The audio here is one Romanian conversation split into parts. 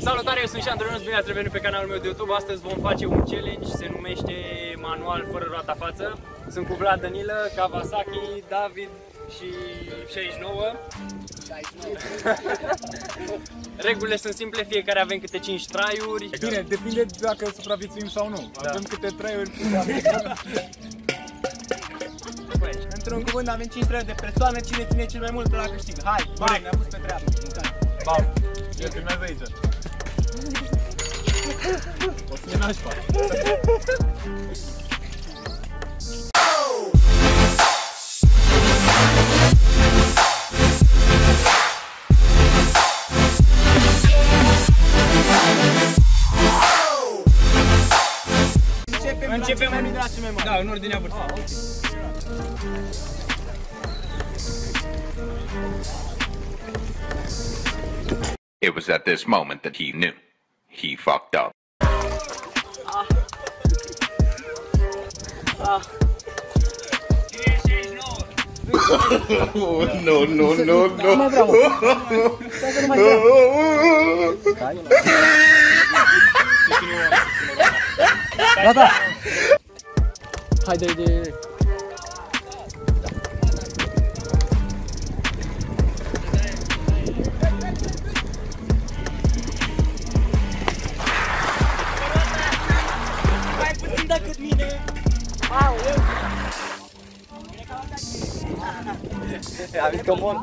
Salutare, eu sunt Șandru, bine ați revenit pe canalul meu de YouTube. Astăzi vom face un challenge, se numește manual fără roata față. Sunt cu Vlad, Danilă, Kawasaki, David și 69. Regulile sunt simple, fiecare avem câte 5 try-uri. Bine, depinde dacă supraviețuim sau nu. Da. Avem câte try-uri. Într-un cuvânt avem 5 try-uri de persoană, cine ține cel mai mult la câștig. Hai, bam, ne-am pus pe treabă. Bam, eu filmează aici. O să fie nașpa. Începem da, în ordinea vârstă. It was at this moment that he knew. He fucked up. No, no, no, no. Mai vreau. Stai că nu mai vreau. Gata. Haide, haide. Mai puțin decât mine. Aoleu. A zis că mor.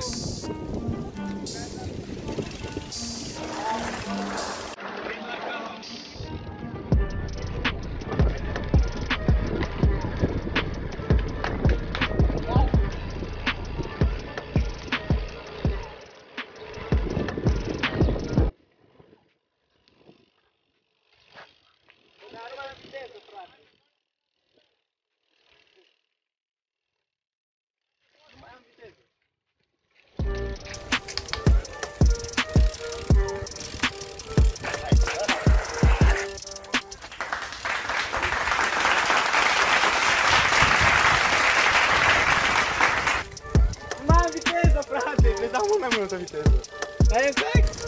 Dau mult mai multă viteză. Ai efect?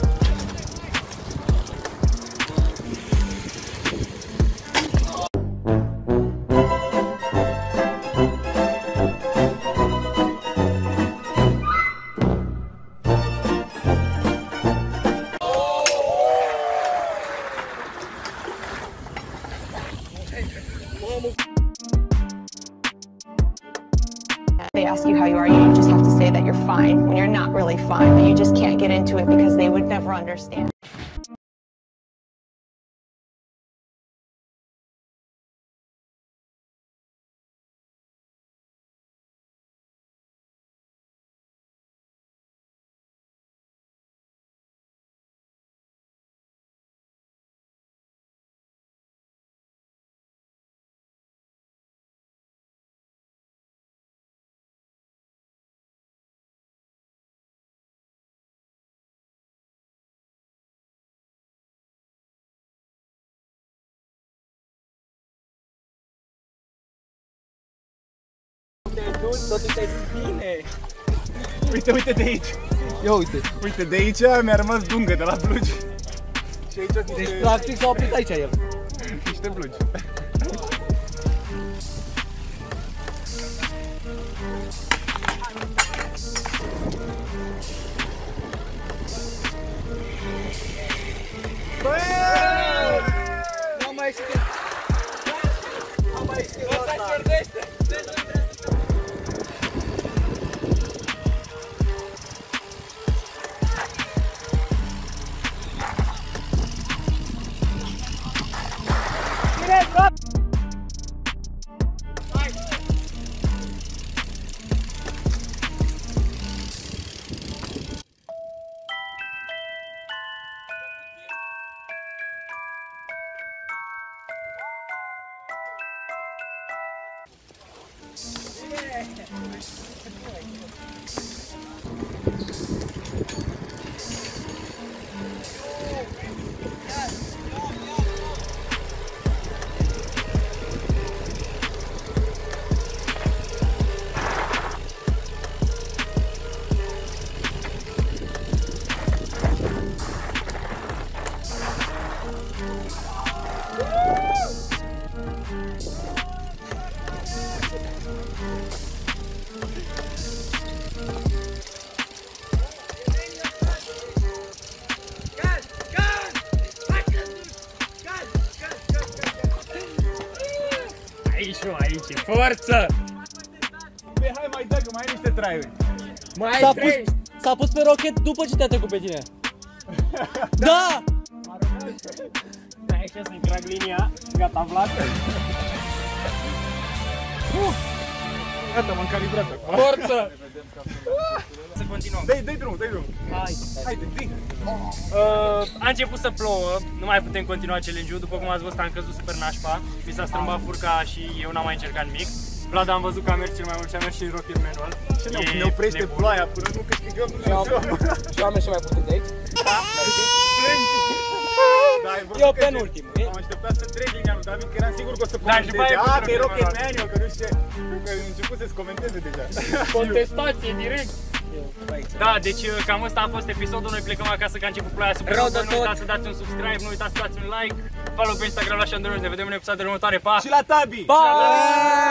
They ask you how you are, you just have to say that you're fine when you're not really fine, but you just can't get into it because they would never understand. Totul te-ai zis bine. Uite, uite de aici. Ia uite. Uite, de aici mi-a rămas dungă de la blugi. Și aici sunt Deci practic s-a oprit aici el. niște blugi. Nu mai știu. Nu mai știu. 5. Forță! Băi, hai mai dă, că mai ai niște traiuri. S-a pus pe Rocket după ce te-a trecut pe tine. Da! Da, aici să-i trag linia. Gata, Vlad. Gata, m-am calibrat. Forță! Să continuăm. Dă-i drumul, dă-i drumul. Haide, zi. A început să plouă, nu mai putem continua challenge-ul. După cum ați văzut, am căzut super nașpa. Mi s-a strâmbat furca și eu n-am mai încercat nimic. Vlad am văzut că a mers cel mai mult și a mers și în rocket manual. Și ne oprește ploaia până nu câștigăm. Și am mers și mai puțin de aici. Eu penultim. Am așteptat să trec linia lui David, că eram sigur că o să comenteze. Că e rocket manual, că nu știu ce. Că început să-ți comenteze deja. Contestație direct. Da, deci cam ăsta a fost episodul. Noi plecăm acasă că a început ploaia super rău. Nu uitați să dați un subscribe, nu uitați să dați un like. Follow pe Instagram la Shandor. Ne vedem în episodul următoare. Pa! Și la Tabi! Pa!